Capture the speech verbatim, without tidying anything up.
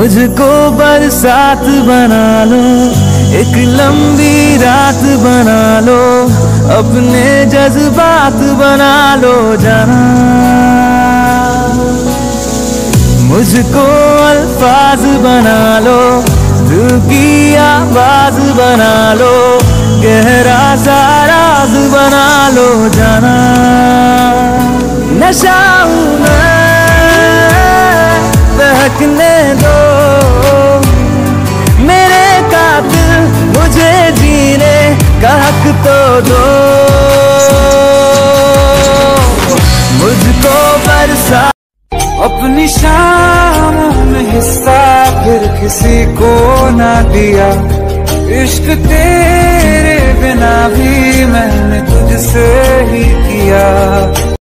मुझको बरसात बना लो, एक लंबी रात बना लो, अपने जज्बात बना लो जाना। मुझको अल्फाज बना लो, दिल की आवाज बना लो, गहरा सा राज बना लो जाना। नशा हूं मैं, बहकने दो मेरे कातिल, मुझे जीने का हक तो दो। मुझको बरसा अपनी शामों में हिस्सा फिर किसी को ना दिया, इश्क तेरे बिना भी मैंने तुझसे ही किया।